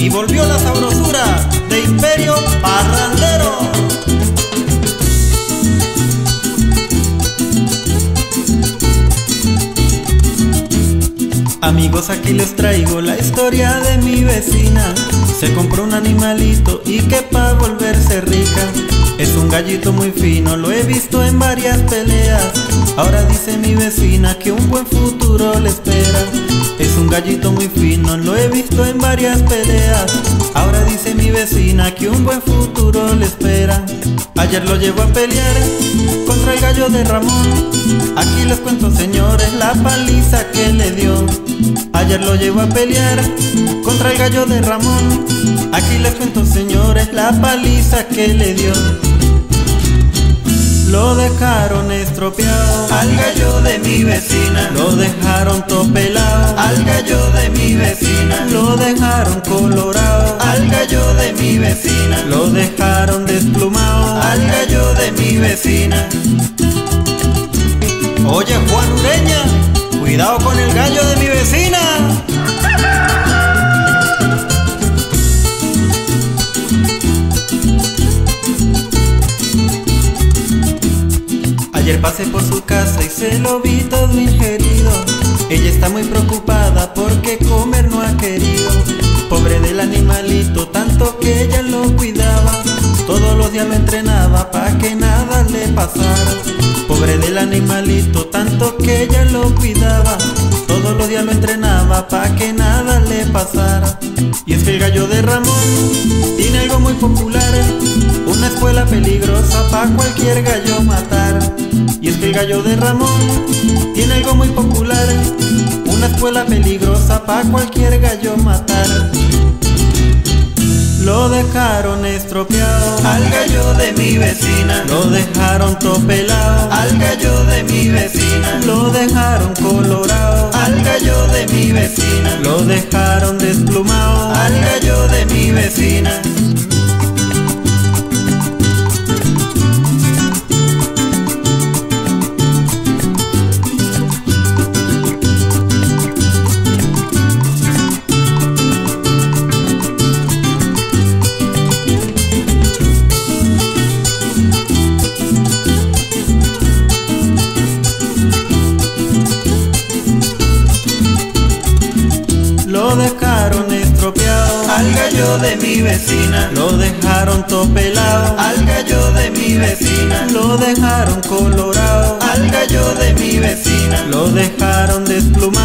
y volvió la sabrosura de Imperio Parrandero. Amigos, aquí les traigo la historia de mi vecina. Se compró un animalito y que pa' volverse rica. Es un gallito muy fino, lo he visto en varias peleas. Ahora dice mi vecina que un buen futuro le espera. Es un gallito muy fino, lo he visto en varias peleas. Ahora dice mi vecina que un buen futuro le espera. Ayer lo llevó a pelear contra el gallo de Ramón. Aquí les cuento, señores, la paliza que le dio. Ayer lo llevó a pelear contra el gallo de Ramón. Aquí les cuento, señores, la paliza que le dio. Lo dejaron estropeado al gallo de mi vecina. Lo dejaron topelado al gallo de mi vecina. Lo dejaron colorado al gallo de mi vecina. Lo dejaron desplumado al gallo de mi vecina. Oye, Juan Ureña, cuidado con el gallo de mi vecina. Ayer pasé por su casa y se lo vi todo ingerido. Ella está muy preocupada porque comer no ha querido. Pobre del animalito, tanto que ella lo cuidaba. Todos los días lo entrenaba pa' que nada le pasara. Pobre del animalito, tanto que ella lo cuidaba. Todos los días lo entrenaba pa' que nada le pasara. Y es que el gallo de Ramón tiene algo muy popular, una escuela peligrosa pa' cualquier gallo matar. Y es que el gallo de Ramón tiene algo muy popular, una escuela peligrosa pa' cualquier gallo matar. Lo dejaron estropeado al gallo de mi vecina. Lo dejaron topelado al gallo de mi vecina. Lo dejaron colorado al gallo de mi vecina. Lo dejaron desplumado al gallo de mi vecina. Lo dejaron estropeado al gallo de mi vecina. Lo dejaron topelado al gallo de mi vecina. Lo dejaron colorado al gallo de mi vecina. Lo dejaron desplumado